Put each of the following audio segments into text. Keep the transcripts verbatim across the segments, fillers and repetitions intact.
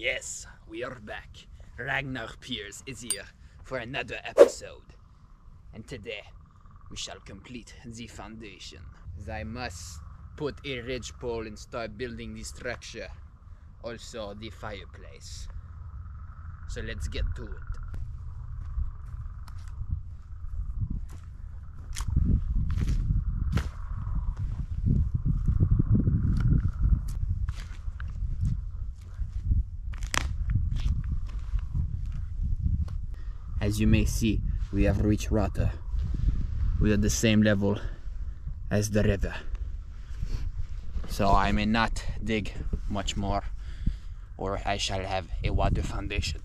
Yes, we are back. Ragnar Pierce is here for another episode. And today, we shall complete the foundation. I must put a ridge pole and start building the structure. Also, the fireplace. So let's get to it. As you may see, we have reached water. We are the same level as the river. So I may not dig much more, or I shall have a water foundation.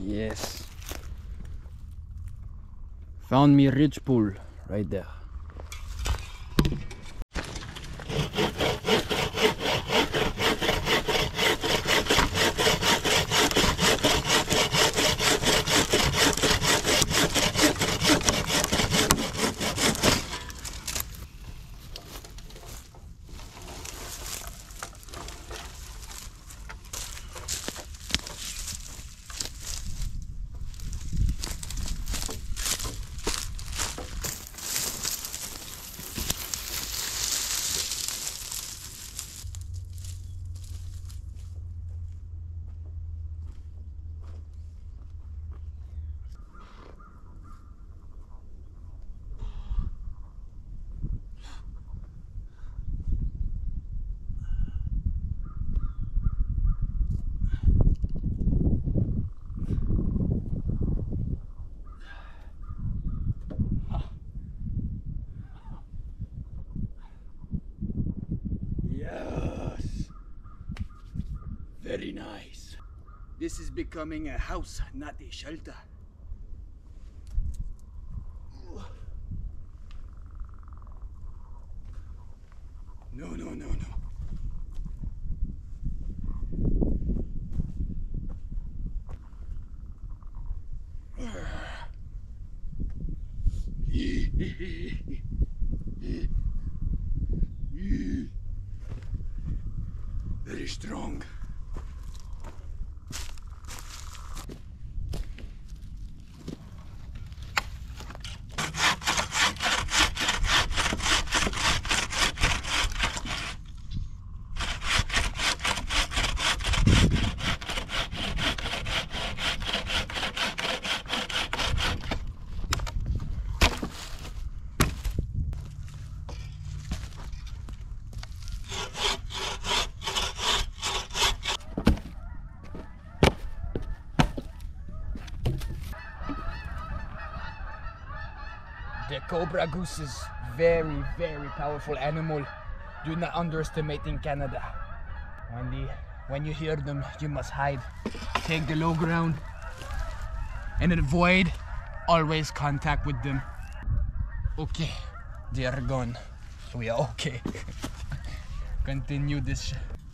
Yes. Found me ridge pool right there. Yes. Very nice. This is becoming a house, not a shelter. No, no, no, no. Very strong. The cobra goose is very, very powerful animal. Do not underestimate in Canada. When the when you hear them, you must hide. Take the low ground and avoid always contact with them. Okay, they are gone. We are okay. Continue this.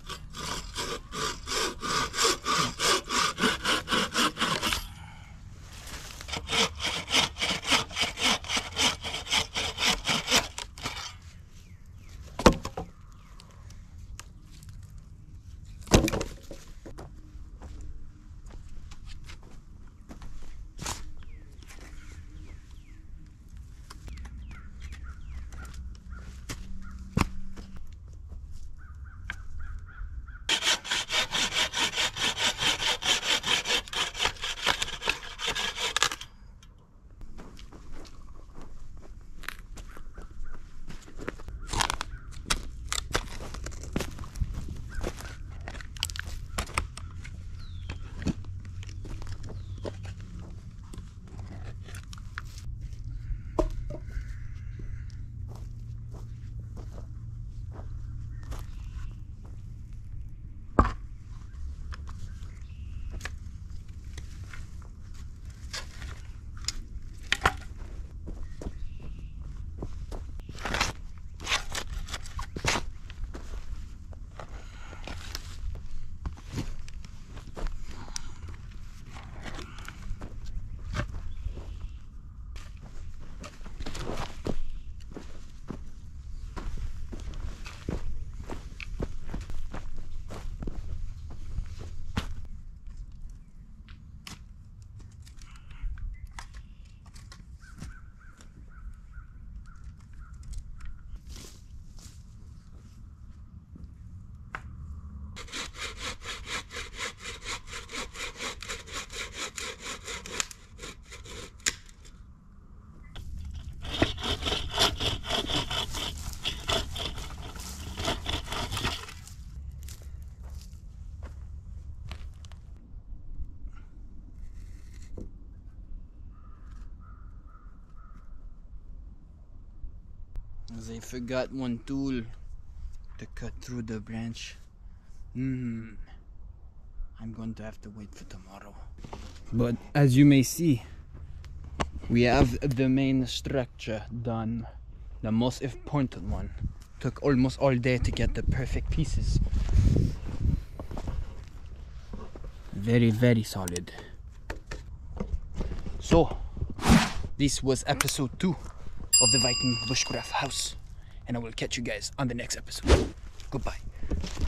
They forgot one tool to cut through the branch. Hmm. I'm going to have to wait for tomorrow. But as you may see, we have the main structure done. The most important one. Took almost all day to get the perfect pieces. Very, very solid. So, this was episode two of the Viking Bushcraft House. And I will catch you guys on the next episode. Goodbye.